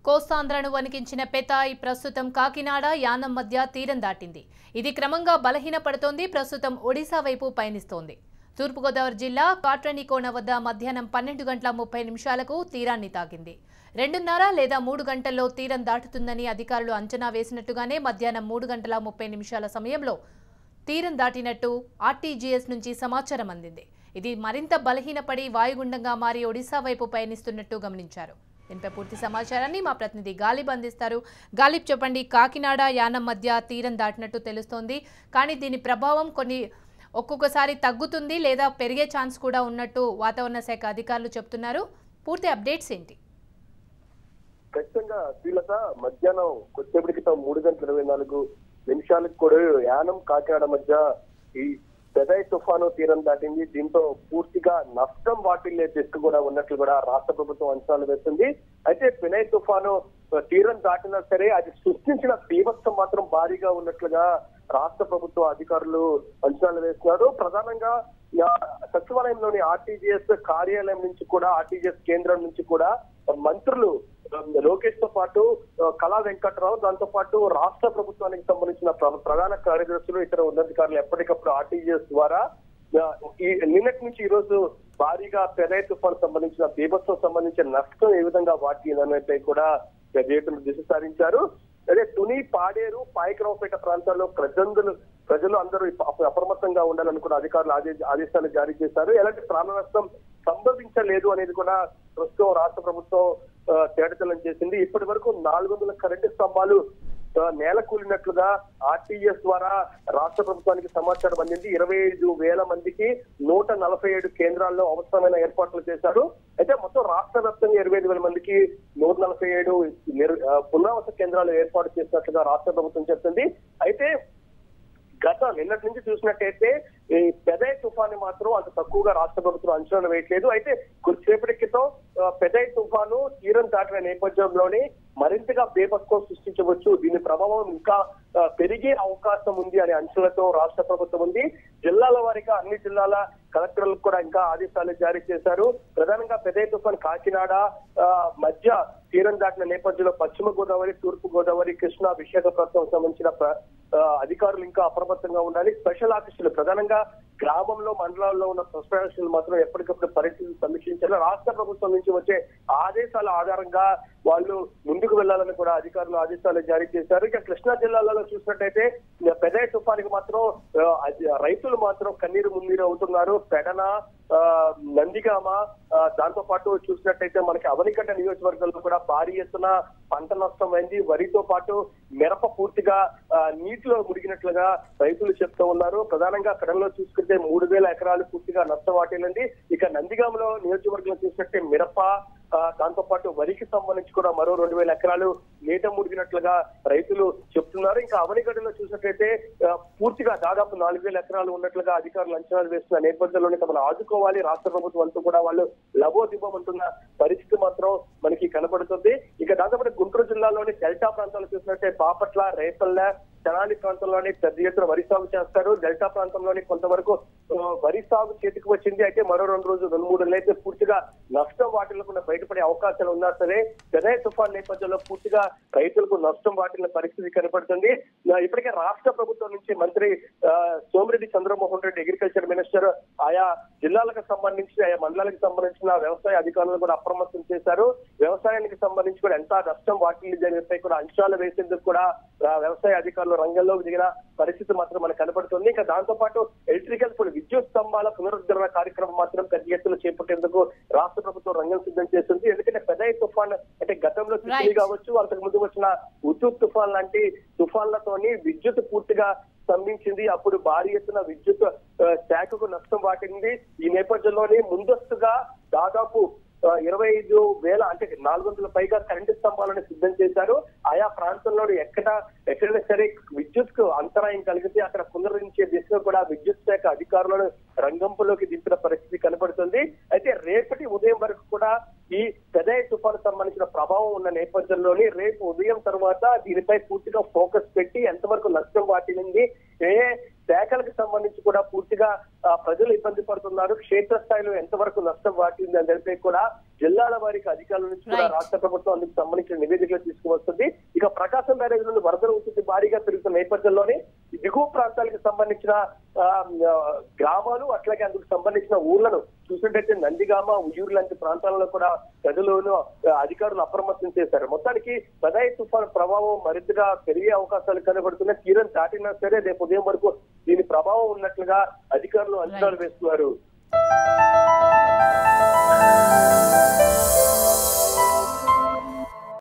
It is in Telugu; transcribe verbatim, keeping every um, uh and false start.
కోస్తాంధ్రను వణికించిన పెథాయ్ ప్రస్తుతం కాకినాడ యానం మధ్య తీరం దాటింది. ఇది క్రమంగా బలహీనపడుతోంది. ప్రస్తుతం ఒడిశా వైపు పయనిస్తోంది. తూర్పుగోదావరి జిల్లా కాట్రనికోన వద్ద మధ్యాహ్నం పన్నెండు గంటల ముప్పై నిమిషాలకు తీరాన్ని తాకింది. రెండున్నర లేదా మూడు గంటల్లో తీరం దాటుతుందని అధికారులు అంచనా వేసినట్టుగానే మధ్యాహ్నం మూడు గంటల ముప్పై నిమిషాల సమయంలో తీరం దాటినట్టు ఆర్టీజీఎస్ నుంచి సమాచారం అందింది. ఇది మరింత బలహీనపడి వాయుగుండంగా మారి ఒడిశా వైపు పయనిస్తున్నట్టు గమనించారు. దీనిపై పూర్తి సమాచారాన్ని మా ప్రతినిధి గాలిబ్ అందిస్తారు. గాలిబ్, చెప్పండి. కాకినాడ యానం మధ్య తీరం దాటినట్టు తెలుస్తోంది, కానీ దీని ప్రభావం కొన్ని ఒక్కొక్కసారి తగ్గుతుంది లేదా పెరిగే ఛాన్స్ కూడా ఉన్నట్టు వాతావరణ శాఖ అధికారులు చెప్తున్నారు. పూర్తి అప్డేట్స్ ఏంటి? ఖచ్చితంగా శ్రీలత, మధ్యాహ్నం కొద్దిసేపటి క్రితం మూడు గంటల ఇరవై నాలుగు నిమిషాలకు కూడా యానం కాకినాడ మధ్య ఈ పెథాయ్ తుఫాను తీరం దాటింది. దీంతో పూర్తిగా నష్టం వాటిల్లే దిక్కు కూడా ఉన్నట్లు కూడా రాష్ట్ర ప్రభుత్వం అంచనాలు వేస్తుంది. అయితే పెథాయ్ తుఫాను తీరం దాటినా సరే అది సృష్టించిన బీభత్సం మాత్రం భారీగా ఉన్నట్లుగా రాష్ట్ర ప్రభుత్వ అధికారులు అంచనాలు వేస్తున్నారు. ప్రధానంగా సచివాలయంలోని ఆర్టీజీఎస్ కార్యాలయం నుంచి కూడా, ఆర్టీజీఎస్ కేంద్రం నుంచి కూడా మంత్రులు లోకేష్ తో పాటు కళా వెంకట్రావు, దాంతో పాటు రాష్ట్ర ప్రభుత్వానికి సంబంధించిన ప్రధాన కార్యదర్శులు, ఇతర ఉన్నతాధికారులు ఎప్పటికప్పుడు ఆర్టీజీఎస్ ద్వారా ఈ నిన్నటి నుంచి ఈ రోజు భారీగా పెథాయ్ తుఫాను సంబంధించిన బీభత్సం సంబంధించిన నష్టం ఏ విధంగా వాటిపై కూడా దిశ సారించారు. అదే తుని, పాడేరు, పాయకరావుపేట ప్రాంతాల్లో ప్రజలు ప్రజలు అందరూ అప్రమత్తంగా ఉండాలని కూడా అధికారులు ఆదేశాలు జారీ చేశారు. ఎలాంటి ప్రాణ నష్టం సంభవించలేదు అనేది కూడా ప్రస్తుతం రాష్ట్ర ప్రభుత్వం తేటతెల్లం చేసింది. ఇప్పటి వరకు నాలుగు వందల కరెంటు స్తంభాలు నేల కూలినట్లుగా ఆర్టీఎస్ ద్వారా రాష్ట్ర ప్రభుత్వానికి సమాచారం అందింది. ఇరవై ఐదు వేల మందికి నూట నలభై ఏడు కేంద్రాల్లో అవసరమైన ఏర్పాట్లు చేశారు. అయితే మొత్తం రాష్ట్ర వ్యాప్తంగా ఇరవై ఐదు వేల మందికి నూట నలభై ఏడు పునరావాస కేంద్రాలు ఏర్పాటు చేసినట్లుగా రాష్ట్ర ప్రభుత్వం చెప్తుంది. అయితే గత నిన్నటి నుంచి చూసినట్టయితే ఈ పెథాయ్ తుఫాను మాత్రం అంత తక్కువగా రాష్ట్ర ప్రభుత్వం అంచనా వేయట్లేదు. అయితే కొద్దిసేపటి క్రితం పెథాయ్ తుఫాను తీరం దాటిన నేపథ్యంలోనే మరింతగా బేభత్సం సృష్టించవచ్చు, దీని ప్రభావం ఇంకా పెరిగే అవకాశం ఉంది అనే అంచనాలతో రాష్ట్ర ప్రభుత్వం ఉంది. జిల్లాల వారీగా అన్ని జిల్లాల కలెక్టర్లకు కూడా ఇంకా ఆదేశాలు జారీ చేశారు. ప్రధానంగా పెథాయ్ తుఫాను కాకినాడ మధ్య తీరం దాటిన నేపథ్యంలో పశ్చిమ గోదావరి, తూర్పు గోదావరి, కృష్ణా, విశాఖపట్నం సంబంధించిన అధికారులు ఇంకా అప్రమత్తంగా ఉండాలి. స్పెషల్ ఆఫీసులు ప్రధానంగా గ్రామంలో, మండలాల్లో ఉన్న స్పెషల్ ఆఫీసులు మాత్రం ఎప్పటికప్పుడు పరిస్థితులు సమీక్షించాలి. రాష్ట్ర ప్రభుత్వం నుంచి వచ్చే ఆదేశాల ఆధారంగా వాళ్ళు ముందుకు వెళ్లాలని కూడా అధికారులు ఆదేశాలు జారీ చేశారు. ఇక కృష్ణా జిల్లాలలో చూసినట్టయితే పెథాయ్ తుఫానికి మాత్రం రైతులు మాత్రం కన్నీరు మున్నీరు అవుతున్నారు. పెడన, నందిగామ, దాంతో పాటు చూసినట్టయితే మనకి అవనిగడ్డ నియోజకవర్గంలో కూడా భారీ ఎత్తున పంట నష్టం అయింది. వరితో పాటు మిరప పూర్తిగా నీటిలో మునిగినట్లుగా రైతులు చెప్తూ ఉన్నారు. ప్రధానంగా కడలో చూసుకుంటే మూడు వేల ఎకరాలు పూర్తిగా నష్టం వాటిల్లింది. ఇక నందిగామలో నియోజకవర్గంలో చూసినట్టే మిరప, దాంతో పాటు వరికి సంబంధించి కూడా మరో రెండు వేల ఎకరాలు నీట మునిగినట్లుగా రైతులు చెప్తున్నారు. ఇంకా అవనిగడ్డలో చూసినట్లయితే పూర్తిగా దాదాపు నాలుగు వేల ఎకరాలు ఉన్నట్లుగా అధికారులు అంచనాలు వేస్తున్న నేపథ్యంలోనే తమను ఆదుకోవాలి రాష్ట్ర ప్రభుత్వం అంటూ కూడా వాళ్ళు లబోదిబ్బమంటున్న పరిస్థితి మాత్రం మనకి కనబడుతుంది. ఇక దాంతోపాటు గుంటూరు జిల్లాలోని డెల్టా ప్రాంతాలు చూసినట్టే బాపట్ల, రేపల్ల, తెనాలి ప్రాంతంలోని పెద్ద ఎత్తున వరి సాగు చేస్తారు. డెల్టా ప్రాంతంలోని కొంతవరకు వరి సాగు చేతికి వచ్చింది. అయితే మరో రెండు రోజులు రెండు మూడు నెలలైతే పూర్తిగా నష్టం వాటిల్లకుండా బయటపడే అవకాశాలు ఉన్నా సరే పెథాయ్ తుఫాన్ నేపథ్యంలో పూర్తిగా రైతులకు నష్టం వాటిల్ల పరిస్థితి కనబడుతుంది. ఇప్పటికే రాష్ట్ర ప్రభుత్వం నుంచి మంత్రి సోమిరెడ్డి చంద్రమోహన్ రెడ్డి, అగ్రికల్చర్ మినిస్టర్, ఆయా జిల్లాలకు సంబంధించి, ఆయా మండలాలకు సంబంధించిన వ్యవసాయ అధికారులను కూడా అప్రమత్తం చేశారు. వ్యవసాయానికి సంబంధించి కూడా ఎంత నష్టం వాటిల్లి జరిగితే కూడా అంచనాలు వేసేందుకు కూడా వ్యవసాయ అధికారులు రంగంలోకి దిగిన పరిస్థితి మాత్రం మనకు కనబడుతుంది. ఇంకా దాంతో పాటు ఎలక్ట్రికల్ విద్యుత్ స్తంభాల పునరుద్ధరణ కార్యక్రమం మాత్రం పెద్ద ఎత్తున చేపట్టేందుకు రాష్ట్ర ప్రభుత్వం రంగం సిద్ధం చేస్తుంది. ఎందుకంటే పెథాయ్ తుఫాన్ అంటే గతంలో తిత్లీ కావచ్చు, అంతకు ముందు వచ్చిన ఉత్తూత్ తుఫాన్ లాంటి తుఫాన్లతోని విద్యుత్ పూర్తిగా స్తంభించింది. అప్పుడు భారీ ఎత్తున విద్యుత్ శాఖకు నష్టం వాటింది. ఈ నేపథ్యంలోనే ముందస్తుగా దాదాపు ఇరవై ఐదు వేల అంటే నాలుగు వందల పైగా కరెంటు స్తంభాలను సిద్ధం చేశారు. ఆయా ప్రాంతంలో ఎక్కడ ఎక్కడైనా సరే విద్యుత్ కు అంతరాయం కలిగితే అక్కడ పునరుద్ధరించే దిశగా కూడా విద్యుత్ శాఖ అధికారులను రంగంపులోకి దింపిన పరిస్థితి కనబడుతుంది. అయితే రేపటి ఉదయం వరకు కూడా ఈ పెథాయ్ తుఫాను సంబంధించిన ప్రభావం ఉన్న నేపథ్యంలోని రేపు ఉదయం తర్వాత దీనిపై పూర్తిగా ఫోకస్ పెట్టి ఎంతవరకు నష్టం వాటిల్లింది, ఏ శాఖలకు సంబంధించి కూడా పూర్తిగా ప్రజలు ఇబ్బంది పడుతున్నారు. క్షేత్రస్థాయిలో ఎంతవరకు నష్టం వాటింది అని తెలిపి కూడా జిల్లాల వారికి అధికారుల నుంచి కూడా రాష్ట్ర ప్రభుత్వం అందుకు సంబంధించిన నివేదికలు తీసుకువస్తుంది. ఇక ప్రకాశం బ్యారేజ్ నుండి వరదలు ఉధృతి భారీగా పెరుగుతున్న నేపథ్యంలోనే దిగువ ప్రాంతాలకు సంబంధించిన గ్రామాలు అట్లాగే అందుకు సంబంధించిన ఊర్లను చూసినట్టయితే నందిగామ, ఉయ్యూరు లాంటి ప్రాంతాలలో కూడా ప్రజలను అధికారులు అప్రమత్తం చేశారు. మొత్తానికి పెథాయ్ తుఫాను ప్రభావం మరింతగా పెరిగే అవకాశాలు కనబడుతున్నాయి. తీరం దాటినా సరే రేపు ఉదయం వరకు దీని ప్రభావం ఉన్నట్లుగా అధికారులు అంచనాలు వేస్తున్నారు.